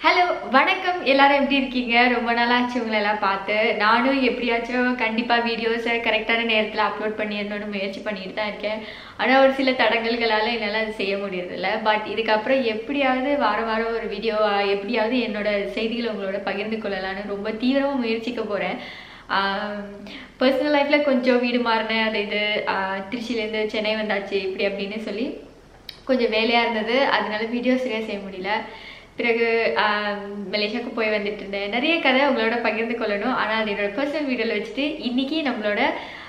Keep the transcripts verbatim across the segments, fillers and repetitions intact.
Hello வணக்கம் எல்லாரும் எப்படி இருக்கீங்க? ரொம்ப நாளா ஆச்சு உங்களை எல்லாம் பார்த்து. நானும் எப்படியாச்சும் கண்டிப்பா வீடியோஸை கரெக்டான நேரத்தில் அப்லோட் பண்ணிடணும்னு முயற்சி பண்ணிட்டு தான் இருக்கேன். ஆனால் ஒரு சில தடங்கல்களால் என்னால் அது செய்ய முடியறதில்ல. பட் இதுக்கப்புறம் எப்படியாவது வாரம் வாரம் ஒரு வீடியோ எப்படியாவது என்னோட செய்திகளை உங்களோட பகிர்ந்து கொள்ளலான்னு ரொம்ப தீவிரமாக முயற்சிக்க போகிறேன். பர்சனல் லைஃப்பில் கொஞ்சம் வீடு மாறினேன், அது இது திருச்சியிலேருந்து சென்னை வந்தாச்சு இப்படி அப்படின்னு சொல்லி கொஞ்சம் வேலையாக இருந்தது. அதனால வீடியோ சரியாக செய்ய முடியல. பிறகு மலேசியாவுக்கு போய் வந்துட்டு இருந்தேன். நிறைய கதை உங்களோட பகிர்ந்து கொள்ளணும். ஆனால் அது என்னோட பர்சனல் வீடியோவில் வச்சுட்டு இன்னைக்கு நம்மளோட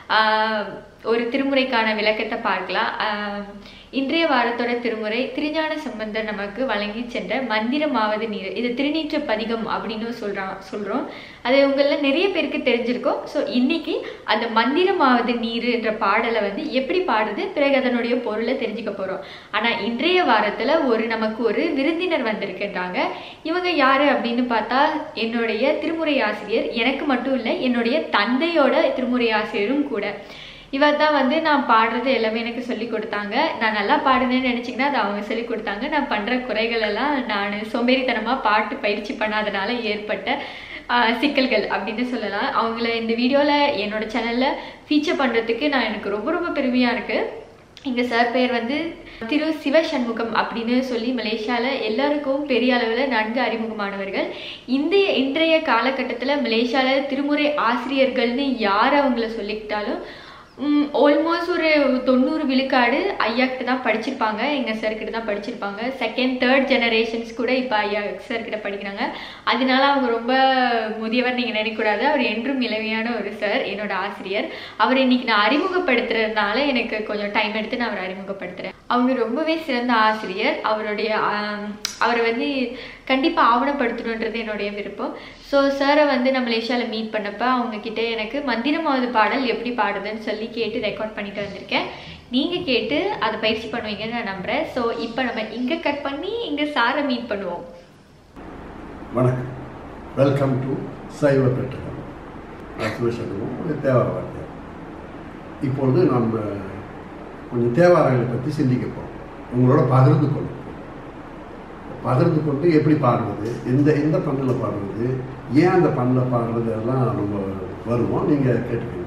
ஒரு திருமுறைக்கான விளக்கத்தை பார்க்கலாம். இன்றைய வாரத்தோட திருமுறை திருஞான சம்பந்தர் நமக்கு வழங்கி சென்ற மந்திரமாவது நீர். இது திருநீற்று பதிகம் அப்படின்னு சொல்றான் சொல்றோம் அது உங்களில் நிறைய பேருக்கு தெரிஞ்சிருக்கும். ஸோ இன்னைக்கு அந்த மந்திரமாவது நீர் என்ற பாடலை வந்து எப்படி பாடுறது, பிறகு அதனுடைய பொருளை தெரிஞ்சுக்க போறோம். ஆனா இன்றைய வாரத்துல ஒரு நமக்கு ஒரு விருந்தினர் வந்திருக்கின்றாங்க. இவங்க யாரு அப்படின்னு பார்த்தா என்னுடைய திருமுறை ஆசிரியர். எனக்கு மட்டும் இல்லை, என்னுடைய தந்தையோட திருமுறை ஆசிரியரும் கூட. இவர் தான் வந்து நான் பாடுறது எல்லாமே எனக்கு சொல்லி கொடுத்தாங்க. நான் நல்லா பாடுனேன்னு நினச்சிங்கன்னா அது அவங்க சொல்லி கொடுத்தாங்க. நான் பண்ணுற குறைகள் எல்லாம் நான் சோம்பேறித்தனமாக பாட்டு பயிற்சி பண்ணாதனால ஏற்பட்ட சிக்கல்கள் அப்படின்னு சொல்லலாம். அவங்கள இந்த வீடியோவில் என்னோட சேனலில் ஃபீச்சர் பண்ணுறதுக்கு நான் எனக்கு ரொம்ப ரொம்ப பெருமையாக இருக்குது. எங்கள் சார் பேர் வந்து திரு சிவ சண்முகம் அப்படின்னு சொல்லி மலேசியாவில் எல்லாருக்கும் பெரிய அளவில் நன்கு அறிமுகமானவர்கள். இந்த இன்றைய காலகட்டத்தில் மலேசியாவில் திருமுறை ஆசிரியர்கள்னு யார் அவங்கள சொல்லிக்கிட்டாலும் ஆல்மோஸ்ட் ஒரு தொண்ணூறு விழுக்காடு ஐயாக்கிட்ட தான் படிச்சிருப்பாங்க, எங்கள் சார்கிட்ட தான் படிச்சிருப்பாங்க. செகண்ட் தேர்ட் ஜெனரேஷன்ஸ் கூட இப்போ ஐயா சார்கிட்ட படிக்கிறாங்க. அதனால அவங்க ரொம்ப முதியவர் நீங்கள் நினைக்கக்கூடாது. அவர் என்றும் இளமையான ஒரு சார், என்னோட ஆசிரியர். அவர் இன்னைக்கு நான் அறிமுகப்படுத்துறதுனால எனக்கு கொஞ்சம் டைம் எடுத்து நான் அவரை அறிமுகப்படுத்துகிறேன். அவங்க ரொம்பவே சிறந்த ஆசிரியர். அவருடைய அவரை வந்து கண்டிப்பாக ஆவணப்படுத்தணுன்றது என்னுடைய விருப்பம். ஸோ சாரை வந்து நான் மலேசியாவில் மீட் பண்ணப்போ அவங்கக்கிட்ட எனக்கு மந்திரமாவது பாடல் எப்படி பாடுதுன்னு சொல்லி கேட்டு ரெக்கார்ட் பண்ணிட்டு வந்திருக்கேன். நீங்கள் கேட்டு அதை பயிற்சி பண்ணுவீங்கன்னு நான் நம்புகிறேன். ஸோ இப்போ நம்ம இங்கே கட் பண்ணி இங்கே சாரை மீட் பண்ணுவோம். வணக்கம், வெல்கம் டு சைவ பெட்டகம். சிவசண்முகம் தேவார வார்த்தை. இப்பொழுது நம்ம கொஞ்சம் தேவாரங்களை பற்றி சிந்திக்க போகிறோம், உங்களோட பகிர்ந்து கொள்ளும். பகிர்ந்து கொண்டு எப்படி பாடுறது, எந்த எந்த பண்ணில் பாடுறது, ஏன் அந்த பண்ணில் பாடுறது எல்லாம் நம்ம வருவோம். நீங்கள் கேட்டுக்கோங்க.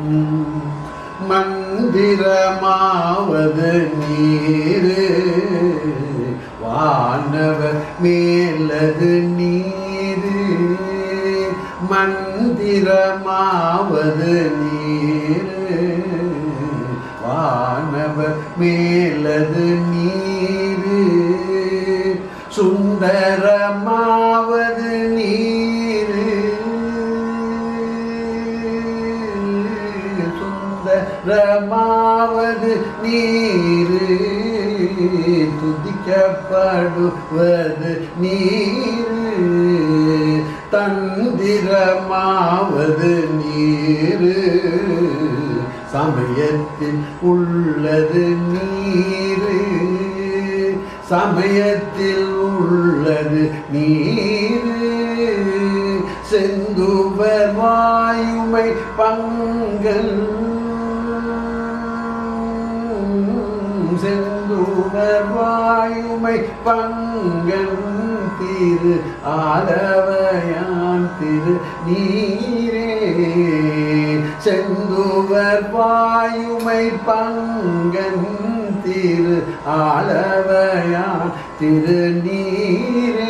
மந்திரமாவது நீர், வானவர் மேலது நீர். மந்திரமாவது நீர், வானவர் மேலது நீர். சுந்தரமாவது நீர், சுந்தரமாவது நீர். துதிக்கப்படுவது நீர். தந்திரமாவது நீர், சமயத்தில் உள்ளது நீர். சமயத்தில் உள்ளது நீர். செந்துவர் வாயுமை பங்கல், செந்துவர் வாயுமை பங்கன் திரு ஆலவயான் திரு நீரே. செந்துவர் வாயுமை பங்கன் திரு ஆலவயான் திரு நீரே.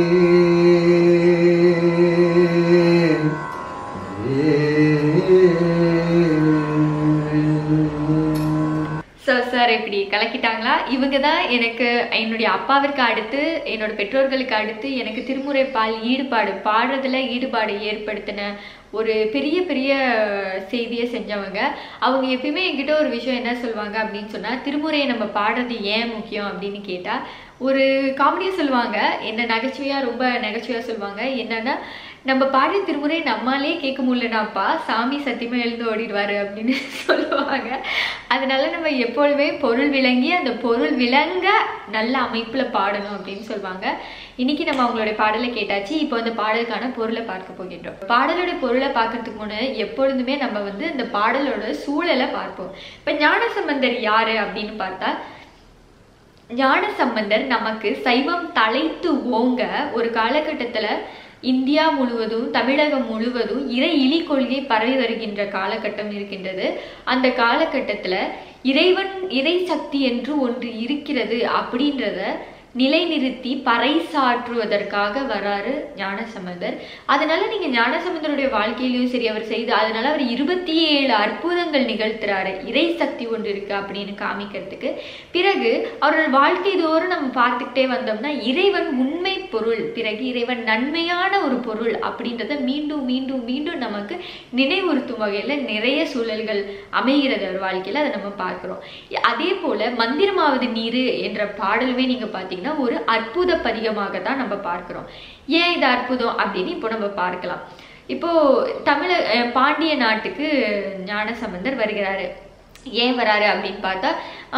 ஸோ சார் இப்படி கலக்கிட்டாங்களா? இவங்க தான் எனக்கு என்னுடைய அப்பாவிற்கு அடுத்து என்னோட பெற்றோர்களுக்கு அடுத்து எனக்கு திருமுறை பால் ஈடுபாடு, பாடுறதுல ஈடுபாடு ஏற்படுத்தின ஒரு பெரிய பெரிய செய்தியை செஞ்சவங்க. அவங்க எப்பயுமே என்கிட்ட ஒரு விஷயம் என்ன சொல்லுவாங்க அப்படின்னு சொன்னால், திருமுறையை நம்ம பாடுறது ஏன் முக்கியம் அப்படின்னு கேட்டால் ஒரு காமெடியாக சொல்லுவாங்க. என்ன நகைச்சுவையாக ரொம்ப நகைச்சுவையாக சொல்லுவாங்க. என்னன்னா, நம்ம பாடிய திருமுறை நம்மளாலே கேட்க முடியலனாப்பா, சாமி சத்தியமாக எழுந்து ஓடிடுவார் அப்படின்னு சொல்லுவாங்க. அதனால நம்ம எப்பொழுதுமே பொருள் விளங்கி அந்த பொருள் விளங்க நல்ல அமைப்பில் பாடணும் அப்படின்னு சொல்லுவாங்க. இன்னைக்கு நம்ம அவங்களுடைய பாடலை கேட்டாச்சு. இப்போ அந்த பாடலுக்கான பொருளை பார்க்க போகின்றோம். பாடலோட பொருளை பார்க்கறதுக்கு முன்னாடி எப்பொழுதுமே நம்ம வந்து இந்த பாடலோட சூழலை பார்ப்போம். இப்போ ஞானசம்பந்தர் யாரு அப்படின்னு பார்த்தா ஞானசம்பந்தர் நமக்கு சைவம் தலைத்து ஓங்க ஒரு காலகட்டத்துல இந்தியா முழுவதும் தமிழகம் முழுவதும் இறை இலி கொள்கை பரவி வருகின்ற காலகட்டம் இருக்கின்றது. அந்த காலகட்டத்துல இறைவன் இறை சக்தி என்று ஒன்று இருக்கிறது அப்படின்றத நிலைநிறுத்தி பறைசாற்றுவதற்காக வராரு ஞானசம்பந்தர். அதனால நீங்க ஞானசம்பந்தருடைய வாழ்க்கையிலையும் சரி அவர் செய்து அதனால அவர் இருபத்தி ஏழு அற்புதங்கள் நிகழ்த்துறாரு இறை சக்தி ஒன்று இருக்கு அப்படின்னு காமிக்கிறதுக்கு. பிறகு அவரோட வாழ்க்கை தோறும் நம்ம பார்த்துக்கிட்டே வந்தோம்னா இறைவன் உண்மை பொருள், பிறகு இறைவன் நன்மையான ஒரு பொருள் அப்படின்றத மீண்டும் மீண்டும் மீண்டும் நமக்கு நினைவுறுத்தும் வகையில நிறைய சூழல்கள் அமைகிறது அவர் வாழ்க்கையில. அதை நம்ம பார்க்கிறோம். அதே போல மந்திரமாவது நீரு என்ற பாடலுமே நீங்க பாத்தீங்கன்னா ஒரு அற்புத பதிகமாக தான் நம்ம பார்க்கிறோம். ஏன் இது அற்புதம் அப்படின்னு இப்போ நம்ம பார்க்கலாம். இப்போ தமிழ பாண்டிய நாட்டுக்கு ஞானசம்பந்தர் வருகிறாரு. ஏன் வராரு அப்படின்னு பார்த்தா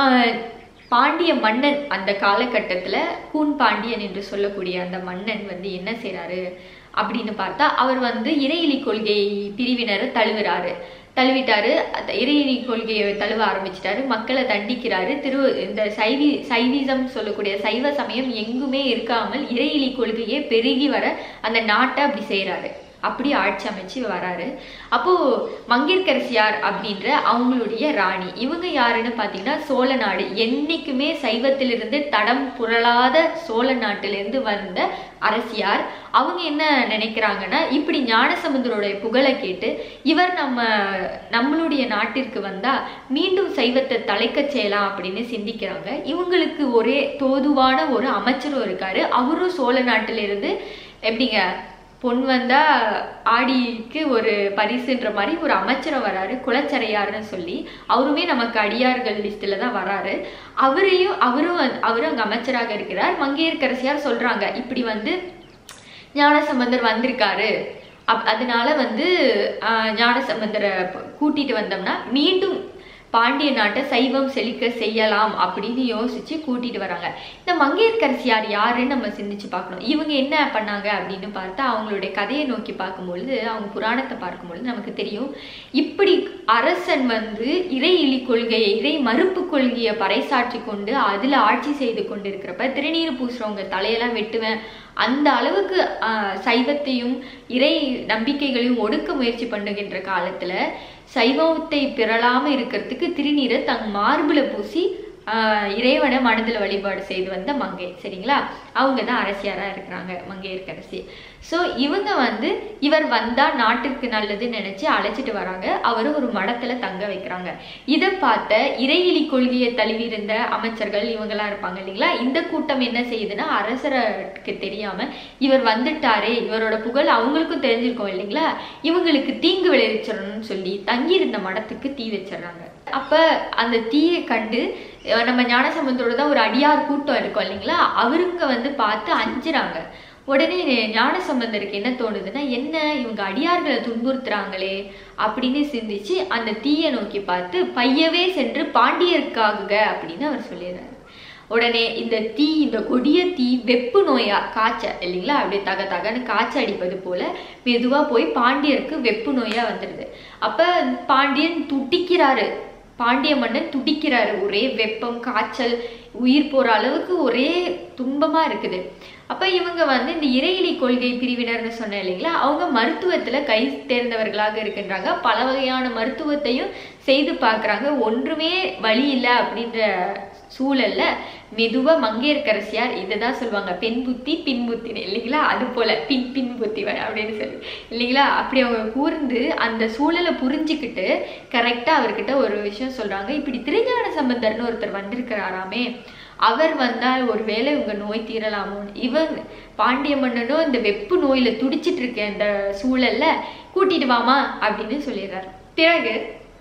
பாண்டிய மன்னன் அந்த காலகட்டத்துல கூன் பாண்டியன் என்று சொல்லக்கூடிய அந்த மன்னன் வந்து என்ன செய்யறாரு அப்படின்னு பார்த்தா அவர் வந்து இறையிலி கொள்கை பிரிவினரை தழுவுறாரு தழுவிட்டாரு இறையிலி கொள்கையை தழுவ ஆரம்பிச்சிட்டாரு. மக்களை தண்டிக்கிறாரு. திரு இந்த சைவி சைவிசம் சொல்லக்கூடிய சைவ சமயம் எங்குமே இருக்காமல் இறையிலி கொள்கையே பெருகி வர அந்த நாட்டை அப்படி செய்யறாரு. அப்படி ஆட்சி அமைச்சு வராரு. அப்போ மங்கையர்க்கரசியார் அப்படின்ற அவங்களுடைய ராணி இவங்க யாருன்னு பாத்தீங்கன்னா சோழ நாடு என்னைக்குமே சைவத்திலிருந்து தடம் புரளாத சோழ நாட்டிலிருந்து வந்த அரசியார். அவங்க என்ன நினைக்கிறாங்கன்னா இப்படி ஞானசம்பந்தருடைய புகழை கேட்டு இவர் நம்ம நம்மளுடைய நாட்டிற்கு வந்தா மீண்டும் சைவத்தை தலைக்க செய்யலாம் அப்படின்னு சிந்திக்கிறாங்க. இவங்களுக்கு ஒரே தோதுவான ஒரு அமைச்சரும் இருக்காரு. அவரும் சோழ நாட்டிலிருந்து எப்படிங்க பொன் வந்தா ஆடிக்கு ஒரு பரிசுன்ற மாதிரி ஒரு அமைச்சரும் வராரு குலச்சரையார்னு சொல்லி. அவருமே நமக்கு அடியார்கள் லிஸ்ட்ல தான் வராரு. அவரையும் அவரும் அவரும் அங்க அமைச்சராக இருக்கிறார். மங்கையர்க்கரசியார் சொல்றாங்க இப்படி வந்து ஞானசம்பந்தர் வந்திருக்காரு, அப் அதனால வந்து ஆஹ் ஞானசம்பந்தரை கூட்டிட்டு வந்தோம்னா மீண்டும் பாண்டிய நாட்டை சைவம் செழிக்க செய்யலாம் அப்படின்னு யோசிச்சு கூட்டிட்டு வராங்க. இந்த மங்கையர்க்கரசியார் யாருன்னு நம்ம சிந்திச்சு பார்க்கணும். இவங்க என்ன பண்ணாங்க அப்படின்னு பார்த்தா அவங்களுடைய கதையை நோக்கி பார்க்கும்பொழுது அவங்க புராணத்தை பார்க்கும்பொழுது நமக்கு தெரியும். இப்படி அரசன் வந்து இறை இலி கொள்கையை இறை மறுப்பு கொள்கையை பறைசாற்றி கொண்டு அதுல ஆட்சி செய்து கொண்டு இருக்கிறப்ப திருநீர் பூசுறவங்க தலையெல்லாம் வெட்டுவேன் அந்த அளவுக்கு ஆஹ் சைவத்தையும் இறை நம்பிக்கைகளையும் ஒடுக்க முயற்சி பண்ணுகின்ற காலத்துல சைவத்தை பிறளாம இருக்கிறதுக்கு திருநீரை தங் மார்புல பூசி ஆஹ் இறைவனை மனதில் வழிபாடு செய்து வந்த மங்கை. சரிங்களா? அவங்க தான் அரசியாரா இருக்கிறாங்க மங்கையர்க்கரசி. ஸோ இவங்க வந்து இவர் வந்தா நாட்டுக்கு நல்லதுன்னு நினைச்சு அழைச்சிட்டு வராங்க. அவரும் ஒரு மடத்துல தங்க வைக்கிறாங்க. இதை பார்த்த இறையிலி கொள்கையை தழுவிருந்த அமைச்சர்கள் இவங்கெல்லாம் இருப்பாங்க இல்லைங்களா? இந்த கூட்டம் என்ன செய்யுதுன்னா அரசருக்கு தெரியாம இவர் வந்துட்டாரே இவரோட புகழ் அவங்களுக்கும் தெரிஞ்சிருக்கும் இல்லைங்களா? இவங்களுக்கு தீங்கு விளைவிச்சிடணும்னு சொல்லி தங்கியிருந்த மடத்துக்கு தீ வச்சிடறாங்க. அப்ப அந்த தீயை கண்டு நம்ம ஞானசம்பந்தரோட தான் ஒரு அடியார் கூட்டம் இருக்கும் இல்லைங்களா? அவருங்க வந்து பார்த்து அஞ்சுறாங்க. உடனே ஞானசம்பந்தருக்கு என்ன தோணுதுன்னா என்ன இவங்க அடியார்களை துன்புறுத்துறாங்களே அப்படின்னு சிந்திச்சு அந்த தீயை நோக்கி பார்த்து பையவே சென்று பாண்டியருக்காக அப்படின்னு அவர் சொல்லிடுறாரு. உடனே இந்த தீ இந்த கொடிய தீ வெப்பு நோயா காய்ச்ச இல்லைங்களா? அப்படியே தக தகன்னு காய்ச்ச அடிப்பது போல மெதுவா போய் பாண்டியருக்கு வெப்பு நோயா வந்துடுது. அப்ப பாண்டியன் துடிக்கிறாரு. பாண்டிய மன்னன் துடிக்கிறாரு. ஒரே வெப்பம் காய்ச்சல் உயிர் போற அளவுக்கு ஒரே துன்பமா இருக்குது. அப்ப இவங்க வந்து இந்த இறையிலி கொள்கை பிரிவினர்னு சொன்ன இல்லைங்களா? அவங்க மருத்துவத்துல கை தேர்ந்தவர்களாக இருக்கின்றாங்க. பல வகையான மருத்துவத்தையும் செய்து பார்க்கறாங்க. ஒன்றுமே வழி இல்லை அப்படின்ற சூழல்ல மெதுவா மங்கையர்க்கரசியார் இதுதான் சொல்லுவாங்க பெண் புத்தி பின் புத்தின்னு இல்லைங்களா? அது போல பின் பின் புத்தி அப்படின்னு சொல்லி இல்லைங்களா? அப்படி அவங்க கூர்ந்து அந்த சூழலை புரிஞ்சுக்கிட்டு கரெக்டா அவர்கிட்ட ஒரு விஷயம் சொல்றாங்க. இப்படி திருஞான சம்பந்தர்னு ஒருத்தர் வந்திருக்கிறாராமே, அவர் வந்தால் ஒருவேளை உங்க நோய் தீரலாமோ, இவன் பாண்டிய மன்னனும் இந்த வெப்பு நோயில துடிச்சிட்டு இருக்க இந்த சூழல்ல கூட்டிட்டு வாமா அப்படின்னு சொல்லிடுறாரு. பிறகு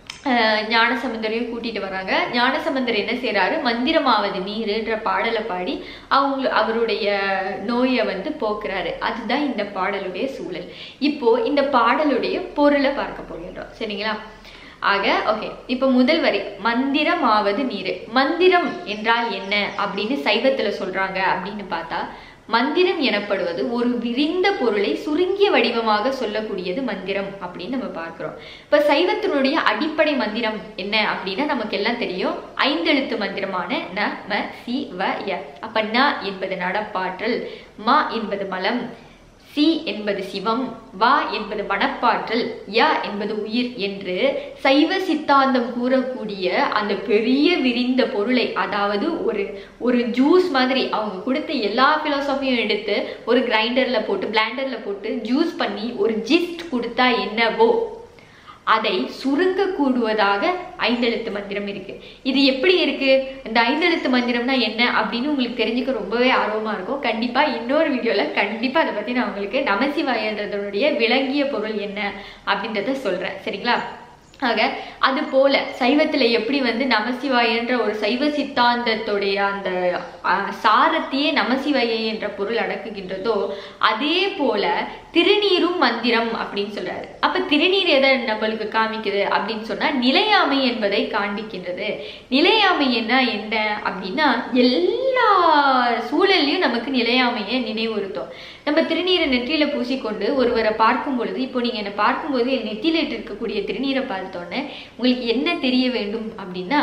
ஞானசம்பந்தரையும் கூட்டிட்டு வராங்க. ஞானசம்பந்தர் என்ன செய்யறாரு, மந்திரமாவது நீருன்ற பாடலை பாடி அவங்க அவருடைய நோயை வந்து போக்குறாரு. அதுதான் இந்த பாடலுடைய சூழல். இப்போ இந்த பாடலுடைய பொருளை பார்க்க போகின்றோம். சரிங்களா? ஆக ஓகே, இப்போ முதல் வரி மந்திரமாவது நீரு. மந்திரம் என்றால் என்ன அப்படின்னு சைவத்துல சொல்றாங்க அப்படின்னு பார்த்தா மந்திரம் எனப்படுவது ஒரு விரிந்த பொருளை சுருங்கிய வடிவமாக சொல்லக்கூடியது மந்திரம் அப்படின்னு நம்ம பார்க்கிறோம். இப்ப சைவத்தினுடைய அடிப்படை மந்திரம் என்ன அப்படின்னா நமக்கு எல்லாம் தெரியும். ஐந்தெழுத்து மந்திரமான ந ம சி வ ய. அப்ப ந என்பது நடப்பாற்றல், ம என்பது மலம், சி என்பது சிவம், வா என்பது மனப்பாற்றல், ய என்பது உயிர் என்று சைவ சித்தாந்தம் கூறக்கூடிய அந்த பெரிய விரிந்த பொருளை, அதாவது ஒரு ஒரு ஜூஸ் மாதிரி அவங்க கொடுத்த எல்லா பிலாசபியும் எடுத்து ஒரு கிரைண்டர்ல போட்டு பிளாண்டர்ல போட்டு ஜூஸ் பண்ணி ஒரு ஜிஸ்ட் கொடுத்தா என்னவோ அதை சுருங்க கூடுவதாக ஐந்தெழுத்து மந்திரம் இருக்கு. இது எப்படி இருக்கு? இந்த ஐந்தெழுத்து மந்திரம்னா என்ன அப்படின்னு உங்களுக்கு தெரிஞ்சுக்க ரொம்பவே ஆர்வமா இருக்கும். கண்டிப்பா இன்னொரு வீடியோல கண்டிப்பா அதை பத்தி நான் உங்களுக்கு நமசிவாயன்றதனுடைய விளங்கிய பொருள் என்ன அப்படின்றத சொல்றேன். சரிங்களா? ஆக அது போல சைவத்துல எப்படி வந்து நமசிவாயன்ற ஒரு சைவ சித்தாந்தத்துடைய அந்த சாரத்தையே நமசிவாய என்ற பொருள் அடக்குகின்றதோ அதே போல திருநீரும் மந்திரம் அப்படின்னு சொல்றாரு. அப்ப திருநீர் எதை நம்மளுக்கு காமிக்குது அப்படின்னு சொன்னா நிலையாமை என்பதை காண்பிக்கின்றது. நிலையாமை என்ன என்ன அப்படின்னா எல்லா சூழல்லையும் நமக்கு நிலையாமையை நினைவுறுத்தும். நம்ம திருநீரை நெற்றியில பூசிக்கொண்டு ஒருவரை பார்க்கும் பொழுது, இப்போ நீங்க என்னை பார்க்கும்போது என் நெற்றியில இருக்கக்கூடிய திருநீரை பார்த்தோன்னே உங்களுக்கு என்ன தெரிய வேண்டும் அப்படின்னா,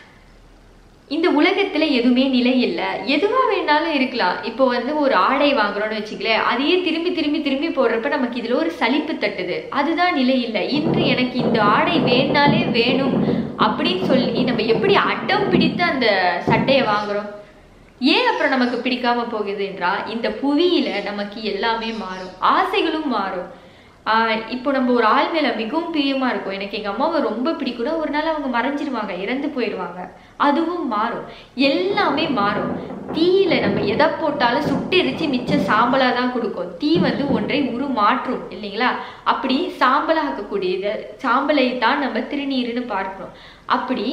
இந்த உலகத்துல எதுவுமே நிலை இல்லை, எதுவா வேணாலும் இருக்கலாம். இப்போ வந்து ஒரு ஆடை வாங்குறோம்னு வச்சுக்கலேன், அதையே திரும்பி திரும்பி திரும்பி போடுறப்ப நமக்கு இதுல ஒரு சலிப்பு தட்டுது, அதுதான் நிலை இல்லை. இன்று எனக்கு இந்த ஆடை வேணாலே வேணும் அப்படின்னு சொல்லி நம்ம எப்படி அடம் பிடித்து அந்த சட்டையை வாங்குறோம். ஏன் அப்புறம் நமக்கு பிடிக்காம போகுது என்றால் இந்த புவியில நமக்கு எல்லாமே மாறும், ஆசைகளும் மாறும். ஆஹ் இப்போ நம்ம ஒரு ஆள் மேல மிகவும் பிரியமா இருக்கும், எனக்கு எங்க அம்மாவை ரொம்ப பிடிக்கும், ஒரு நாள் அவங்க மறைஞ்சிருவாங்க, இறந்து போயிடுவாங்க, அதுவும் மாறும், எல்லாமே மாறும். தீயில நம்ம எதை போட்டாலும் சுட்டு எரிச்சு மிச்ச சாம்பலா தான் கொடுக்கும். தீ வந்து ஒன்றை உருமாற்றும் இல்லைங்களா? அப்படி சாம்பலாக்கக்கூடியது சாம்பலை தான் நம்ம திருநீருன்னு பார்க்கிறோம். அப்படி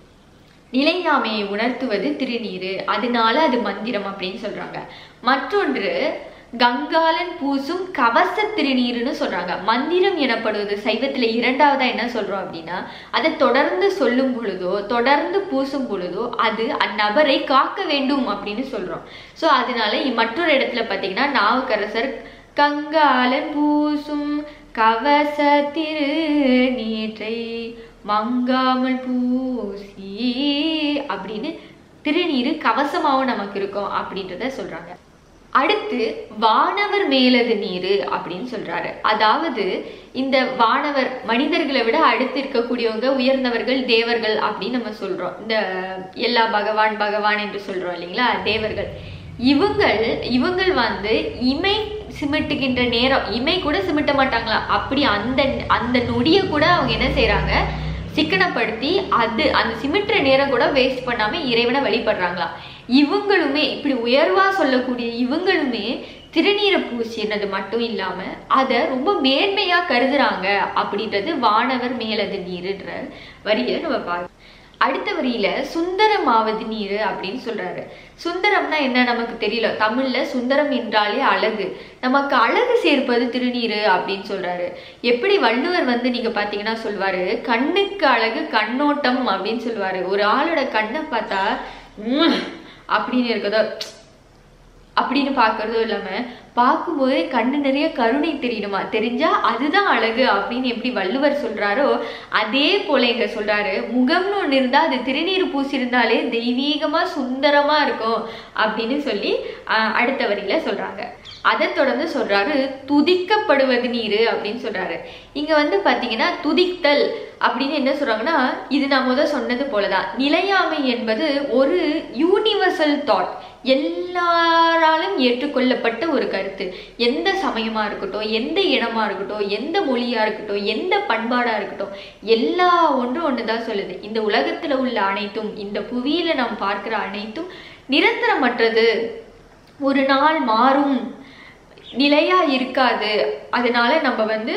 நிலையாமையை உணர்த்துவது திருநீரு, அதனால அது மந்திரம் அப்படின்னு சொல்றாங்க. மற்றொன்று கங்காலன் பூசும் கவச திருநீருன்னு சொல்றாங்க. மந்திரம் எனப்படுவது சைவத்துல இரண்டாவதா என்ன சொல்றோம் அப்படின்னா, அதை தொடர்ந்து சொல்லும் பொழுதோ தொடர்ந்து பூசும் பொழுதோ அது அந்நபரை காக்க வேண்டும் அப்படின்னு சொல்றோம். ஸோ அதனால மற்றொரு இடத்துல பார்த்தீங்கன்னா நாவுக்கரசர் கங்காலன் பூசும் கவச திருநீற்றை மங்காமல் பூசி அப்படின்னு திருநீரு கவசமாவும் நமக்கு இருக்கும் அப்படின்றத சொல்றாங்க. அடுத்து வானவர் மேலது நீரு அப்படின்னு சொல்றாரு. அதாவது இந்த வானவர் மனிதர்களை விட அடுத்து இருக்கக்கூடியவங்க உயர்ந்தவர்கள், தேவர்கள் அப்படின்னு நம்ம சொல்றோம். இந்த எல்லா பகவான் பகவான் என்று சொல்றோம் இல்லைங்களா, தேவர்கள். இவங்கள் இவங்கள் வந்து இமை சிமிட்டுகின்ற நேரம், இமை கூட சிமிட்ட மாட்டாங்களா, அப்படி அந்த அந்த நொடியை கூட அவங்க என்ன செய்யறாங்க, சிக்கனப்படுத்தி அது அந்த சிமிட்டுற நேரம் கூட வேஸ்ட் பண்ணாம இறைவனை வழிபடுறாங்களா. இவங்களுமே இப்படி உயர்வா சொல்லக்கூடிய இவங்களுமே திருநீரை பூசினது மட்டும் இல்லாம அதை ரொம்ப மேன்மையா கருதுறாங்க அப்படின்றது வானவர் மேலது நீருன்ற வரியை நம்ம பார்க்கணும். அடுத்த வரியில சுந்தரமாவது நீரு அப்படின்னு சொல்றாரு. சுந்தரம்னா என்ன நமக்கு தெரியல, தமிழ்ல சுந்தரம் என்றாலே அழகு, நமக்கு அழகு சேர்ப்பது திருநீரு அப்படின்னு சொல்றாரு. எப்படி வள்ளுவர் வந்து நீங்க பாத்தீங்கன்னா சொல்வாரு, கண்ணுக்கு அழகு கண்ணோட்டம் அப்படின்னு சொல்லுவாரு. ஒரு ஆளோட கண்ணை பார்த்தா உம் அப்படின்னு இருக்கதோ அப்படின்னு பாக்குறதும் இல்லாம பார்க்கும்போதே கண்ணு நிறைய கருணை தெரியணுமா, தெரிஞ்சா அதுதான் அழகு அப்படின்னு எப்படி வள்ளுவர் சொல்றாரோ அதே போல இங்க சொல்றாரு, முகம்னு ஒண்ணு இருந்தா அது திருநீர் பூசிருந்தாலே தெய்வீகமா சுந்தரமா இருக்கும் அப்படின்னு சொல்லி ஆஹ் அடுத்த வரியில சொல்றாங்க. அதை தொடர்ந்து சொல்றாரு துதிக்கப்படுவது நீரு அப்படின்னு சொல்றாரு. இங்க வந்து பாத்தீங்கன்னா துதித்தல் அப்படின்னு என்ன சொல்றாங்கன்னா, இது நான் முதல் சொன்னது போலதான், நிலையாமை என்பது ஒரு யூனிவர்சல் தாட், எல்லாராலும் ஏற்றுக்கொள்ளப்பட்ட ஒரு கருத்து. எந்த சமயமா இருக்கட்டும், எந்த இனமா இருக்கட்டும், எந்த மொழியா இருக்கட்டும், எந்த பண்பாடா இருக்கட்டும், எல்லா ஒன்றும் ஒண்ணுதான் சொல்லுது, இந்த உலகத்துல உள்ள அனைத்தும், இந்த புவியில நாம் பார்க்கிற அனைத்தும் நிரந்தரமற்றது, ஒரு நாள் மாறும், நிலையா இருக்காது, அதனால நம்ம வந்து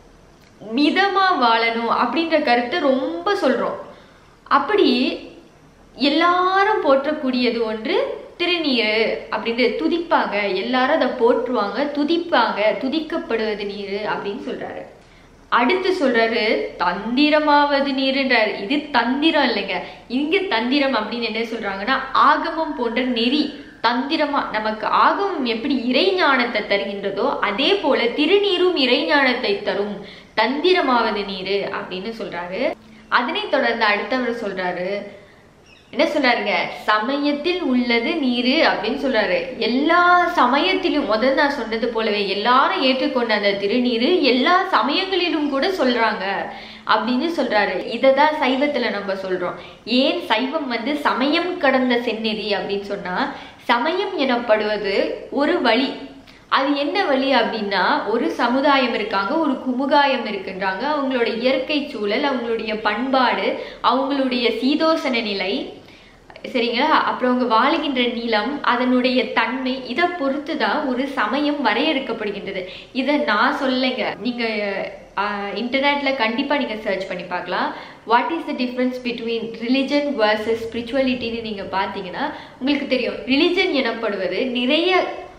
மிதமா வாழணும் அப்படின்ற கருத்தை ரொம்ப சொல்றோம். அப்படி எல்லாரும் போற்றக்கூடியது ஒன்று திருநீரு அப்படின்னு துதிப்பாங்க, எல்லாரும் அதை போற்றுவாங்க, துதிப்பாங்க, துதிக்கப்படுவது நீரு அப்படின்னு சொல்றாரு. அடுத்து சொல்றாரு தந்திரமாவது நீருன்றாரு. இது தந்திரம் இல்லைங்க, இங்க தந்திரம் அப்படின்னு என்ன சொல்றாங்கன்னா ஆகமம் போன்ற நெறி, தந்திரமா நமக்கு ஆகமம் எப்படி இறை ஞானத்தை தருகின்றதோ அதே போல திருநீரும் இறை ஞானத்தை தரும், தந்திரமாவது நீரு அப்படின்னு சொல்றாரு. அதனை தொடர்ந்து அடுத்தவர் சொல்றாரு, என்ன சொல்றாருங்க, சமயத்தில் உள்ளது நீரு அப்படின்னு சொல்றாரு. எல்லா சமயத்திலும் முதல் நான் சொன்னது போலவே எல்லாரும் ஏற்றுக்கொண்ட அந்த திருநீரு எல்லா சமயங்களிலும் கூட சொல்றாங்க அப்படின்னு சொல்றாரு. இததான் சைவத்துல நம்ம சொல்றோம். ஏன் சைவம் வந்து சமயம் கடந்த செந்நெறி அப்படின்னு சொன்னா, சமயம் எனப்படுவது ஒரு வழி. அது என்ன வழி அப்படின்னா, ஒரு சமுதாயம் இருக்காங்க, ஒரு குமுகாயம் இருக்குன்றாங்க. அவங்களோட இயற்கை சூழல், அவங்களுடைய பண்பாடு, அவங்களுடைய சீதோசன நிலை, சரிங்களா, அப்புறம் அவங்க வாழுகின்ற நிலம், அதனுடைய தன்மை, இதை பொறுத்து தான் ஒரு சமயம் வரையறுக்கப்படுகின்றது. இதை நான் சொல்லைங்க, நீங்க இன்டர்நெட்ல கண்டிப்பா நீங்க சர்ச் பண்ணி பார்க்கலாம். What is the difference between religion versus ஸ்பிரிச்சுவலிட்டின்னு நீங்க பார்த்தீங்கன்னா உங்களுக்கு தெரியும். ரிலிஜன் எனப்படுவது நிறைய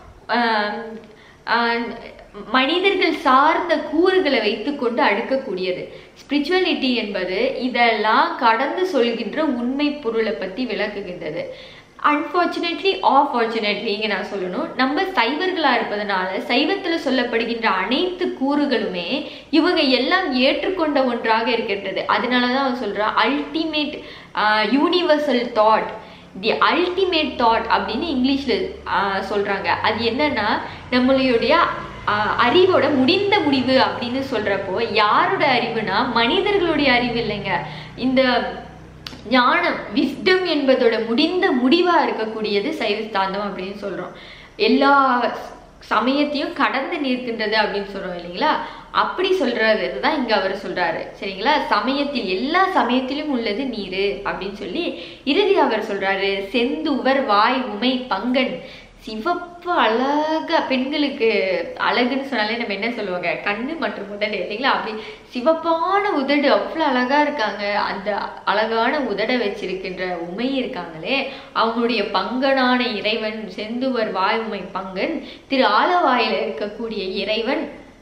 மனிதர்கள் சார்ந்த கூறுகளை வைத்துக்கொண்டு அடுக்கக்கூடியது. ஸ்பிரிச்சுவலிட்டி என்பது இதெல்லாம் கடந்து சொல்கின்ற உண்மை பொருளை பத்தி விளக்குகின்றது. அன்பார்ச்சுனேட்லி ஆஃபார்ச்சுனேட்லி இங்கே நான் சொல்லணும், நம்ம சைவர்களாக இருப்பதனால சைவத்தில் சொல்லப்படுகின்ற அனைத்து கூறுகளுமே இவங்க எல்லாம் ஏற்றுக்கொண்ட ஒன்றாக இருக்கின்றது. அதனால தான் அவன் சொல்கிறான் ultimate universal thought, the ultimate thought அப்படின்னு இங்கிலீஷில் சொல்கிறாங்க. அது என்னன்னா நம்மளுடைய அறிவோட முடிந்த முடிவு அப்படின்னு சொல்கிறப்போ யாரோட அறிவுனா மனிதர்களுடைய அறிவு இல்லைங்க. இந்த ஞானம் விஸ்டம் என்பதோட முடிந்த முடிவா இருக்கக்கூடியது சைவ சித்தாந்தம் அப்படின்னு சொல்றோம். எல்லா சமயத்தையும் கடந்து நிற்கின்றது அப்படின்னு சொல்றோம் இல்லைங்களா, அப்படி சொல்றது தான் இங்க அவர் சொல்றாரு. சரிங்களா, சமயத்தில் எல்லா சமயத்திலும் உள்ளது நீரு அப்படின்னு சொல்லி இறுதி அவர் சொல்றாரு, செந்துவர் வாய் உமை பங்கன். சிவப்பு அழகா, பெண்களுக்கு அழகுன்னு சொன்னாலே நம்ம என்ன சொல்லுவாங்க, கண்ணு மற்றும் உதடு இல்லைங்களா, அப்படி சிவப்பான உதடு அவ்வளோ அழகா இருக்காங்க. அந்த அழகான உதடை வச்சிருக்கின்ற உமை இருக்காங்களே, அவங்களுடைய பங்கனான இறைவன் செந்துவர் வாய் உமை பங்கன், திரு ஆலவாயில இருக்கக்கூடிய இறைவன்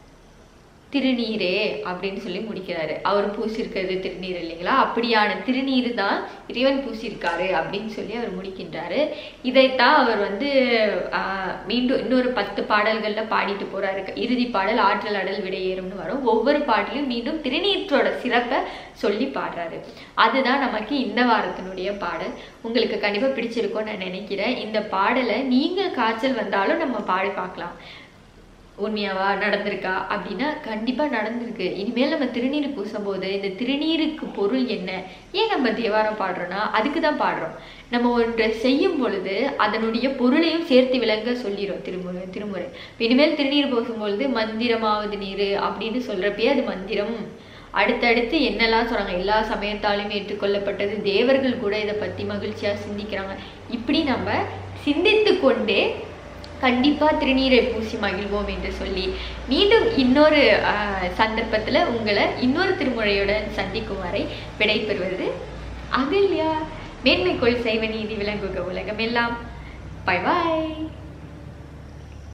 திருநீரே அப்படின்னு சொல்லி முடிக்கிறாரு. அவர் பூசிருக்கிறது திருநீர் இல்லைங்களா, அப்படியான திருநீர் தான் இறைவன் பூசியிருக்காரு அப்படின்னு சொல்லி அவர் முடிக்கின்றாரு. இதைத்தான் அவர் வந்து ஆஹ் மீண்டும் இன்னொரு பத்து பாடல்கள்ல பாடிட்டு போறாரு. இறுதி பாடல் ஆற்றல் அடல் விடையேறும்னு வரும். ஒவ்வொரு பாட்டிலும் மீண்டும் திருநீற்றோட சிறப்பை சொல்லி பாடுறாரு. அதுதான் நமக்கு இந்த வாரத்தினுடைய பாடல். உங்களுக்கு கண்டிப்பா பிடிச்சிருக்கும்னு நான் நினைக்கிறேன். இந்த பாடலை நீங்க காய்ச்சல் வந்தாலும் நம்ம பாடி பார்க்கலாம். உண்மையாவா நடந்திருக்கா அப்படின்னா கண்டிப்பா நடந்திருக்கு. இனிமேல் நம்ம திருநீர் பூசும் போது இந்த திருநீருக்கு பொருள் என்ன, ஏன் நம்ம தேவாரம் பாடுறோம்னா அதுக்கு தான் பாடுறோம். நம்ம ஒன்றை செய்யும் பொழுது அதனுடைய பொருளையும் சேர்த்து விளங்க சொல்லிடும் திருமுறை திருமுறை இனிமேல் திருநீர் பூசும் பொழுது மந்திரமாவது நீர் அப்படின்னு சொல்றப்பே அது மந்திரம். அடுத்தடுத்து என்னெல்லாம் சொல்றாங்க, எல்லா சமயத்தாலும் ஏற்றுக்கொள்ளப்பட்டது, தேவர்கள் கூட இதை பத்தி மகிழ்ச்சியா சிந்திக்கிறாங்க. இப்படி நம்ம சிந்தித்து கொண்டே கண்டிப்பா திருநீரை பூசி மகிழ்வோம் என்று சொல்லி மீண்டும் இன்னொரு சந்தர்ப்பத்துல உங்களை இன்னொரு திருமுறையுடன் சந்திக்கும் வரை விடைபெறுவது அகல்யா. மேன்மைக்குள் சைவ நீதி விளங்குக உலகம் எல்லாம். பை பாய்.